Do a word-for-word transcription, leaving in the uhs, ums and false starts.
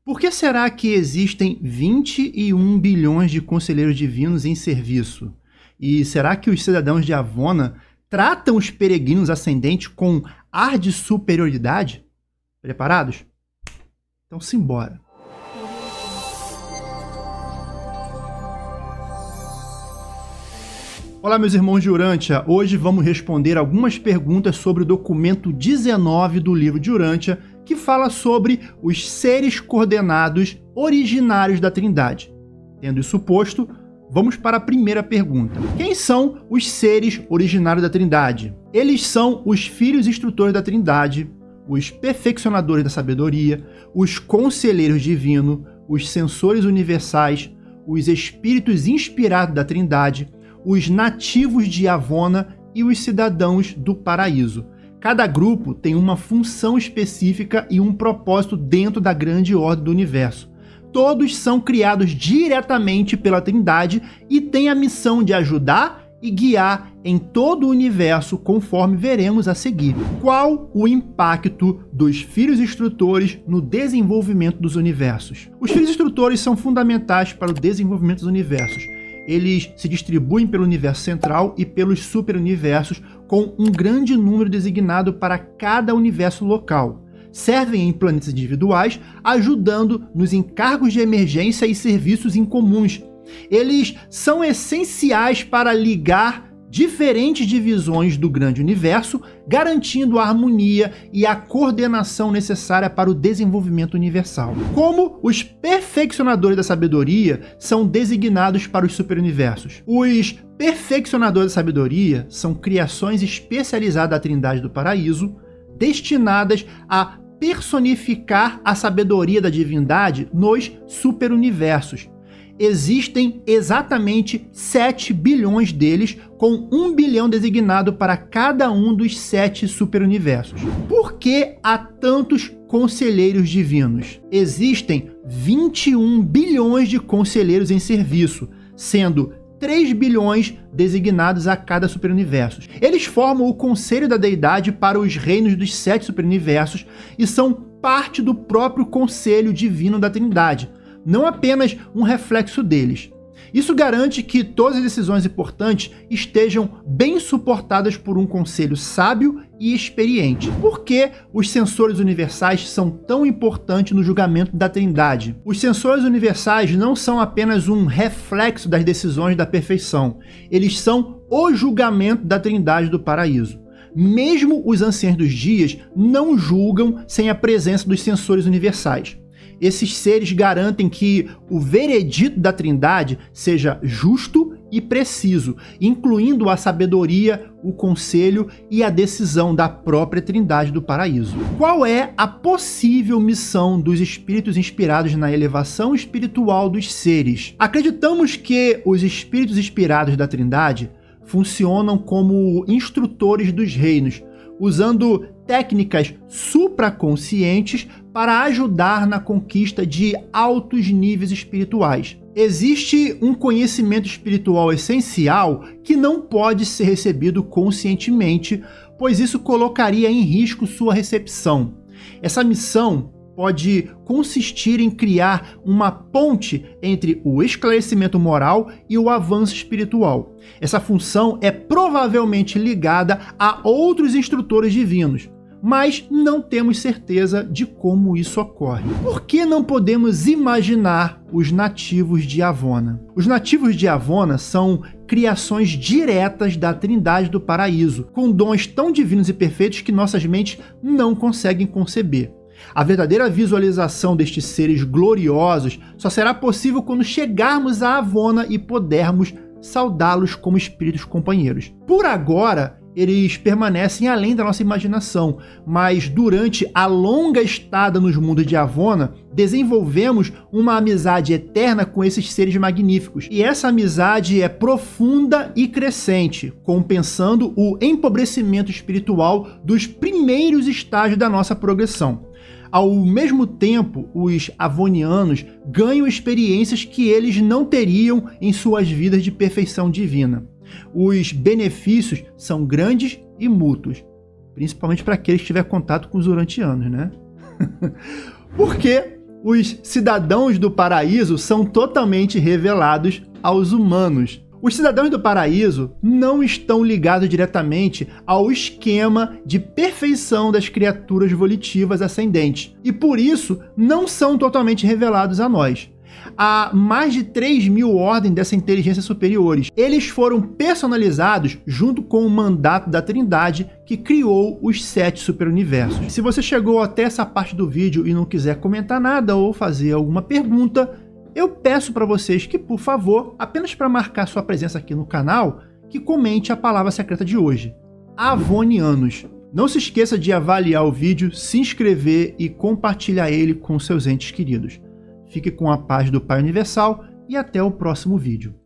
Por que será que existem vinte e um bilhões de conselheiros divinos em serviço? E será que os cidadãos de Avona tratam os peregrinos ascendentes com ar de superioridade? Preparados? Então simbora. Olá, meus irmãos de Urântia. Hoje vamos responder algumas perguntas sobre o documento dezenove do livro de Urântia, que fala sobre os seres coordenados originários da Trindade. Tendo isso posto, vamos para a primeira pergunta. Quem são os seres originários da Trindade? Eles são os filhos instrutores da Trindade, os perfeccionadores da sabedoria, os conselheiros divinos, os censores universais, os espíritos inspirados da Trindade, os nativos de Avona e os cidadãos do paraíso. Cada grupo tem uma função específica e um propósito dentro da grande ordem do universo. Todos são criados diretamente pela Trindade e têm a missão de ajudar e guiar em todo o universo, conforme veremos a seguir. Qual o impacto dos filhos instrutores no desenvolvimento dos universos? Os filhos instrutores são fundamentais para o desenvolvimento dos universos. Eles se distribuem pelo universo central e pelos superuniversos, com um grande número designado para cada universo local. Servem em planetas individuais, ajudando nos encargos de emergência e serviços incomuns. Eles são essenciais para ligar diferentes divisões do grande universo, garantindo a harmonia e a coordenação necessária para o desenvolvimento universal. Como os perfeccionadores da sabedoria são designados para os superuniversos? Os perfeccionadores da sabedoria são criações especializadas da Trindade do Paraíso, destinadas a personificar a sabedoria da divindade nos superuniversos. Existem exatamente sete bilhões deles, com um bilhão designado para cada um dos sete superuniversos. Por que há tantos conselheiros divinos? Existem vinte e um bilhões de conselheiros em serviço, sendo três bilhões designados a cada superuniverso. Eles formam o Conselho da Deidade para os reinos dos sete superuniversos e são parte do próprio Conselho Divino da Trindade, não apenas um reflexo deles. Isso garante que todas as decisões importantes estejam bem suportadas por um conselho sábio e experiente. Por que os censores universais são tão importantes no julgamento da Trindade? Os censores universais não são apenas um reflexo das decisões da perfeição. Eles são o julgamento da Trindade do Paraíso. Mesmo os anciãos dos dias não julgam sem a presença dos censores universais. Esses seres garantem que o veredito da Trindade seja justo e preciso, incluindo a sabedoria, o conselho e a decisão da própria Trindade do Paraíso. Qual é a possível missão dos espíritos inspirados na elevação espiritual dos seres? Acreditamos que os espíritos inspirados da Trindade funcionam como instrutores dos reinos, usando técnicas supraconscientes para ajudar na conquista de altos níveis espirituais. Existe um conhecimento espiritual essencial que não pode ser recebido conscientemente, pois isso colocaria em risco sua recepção. Essa missão pode consistir em criar uma ponte entre o esclarecimento moral e o avanço espiritual. Essa função é provavelmente ligada a outros instrutores divinos, mas não temos certeza de como isso ocorre. Por que não podemos imaginar os nativos de Avona? Os nativos de Avona são criações diretas da Trindade do Paraíso, com dons tão divinos e perfeitos que nossas mentes não conseguem conceber. A verdadeira visualização destes seres gloriosos só será possível quando chegarmos a Avona e pudermos saudá-los como espíritos companheiros. Por agora, eles permanecem além da nossa imaginação, mas durante a longa estada nos mundos de Avona, desenvolvemos uma amizade eterna com esses seres magníficos. E essa amizade é profunda e crescente, compensando o empobrecimento espiritual dos primeiros estágios da nossa progressão. Ao mesmo tempo, os avonianos ganham experiências que eles não teriam em suas vidas de perfeição divina. Os benefícios são grandes e mútuos, principalmente para aqueles que tiver contato com os urantianos, né? Porque Os cidadãos do paraíso são totalmente revelados aos humanos. Os cidadãos do paraíso não estão ligados diretamente ao esquema de perfeição das criaturas volitivas ascendentes e, por isso, não são totalmente revelados a nós. Há mais de três mil ordens dessa inteligência superiores. Eles foram personalizados junto com o mandato da Trindade que criou os sete superuniversos. Se você chegou até essa parte do vídeo e não quiser comentar nada ou fazer alguma pergunta, eu peço para vocês que, por favor, apenas para marcar sua presença aqui no canal, que comente a palavra secreta de hoje, Avonianos. Não se esqueça de avaliar o vídeo, se inscrever e compartilhar ele com seus entes queridos. Fique com a paz do Pai Universal e até o próximo vídeo.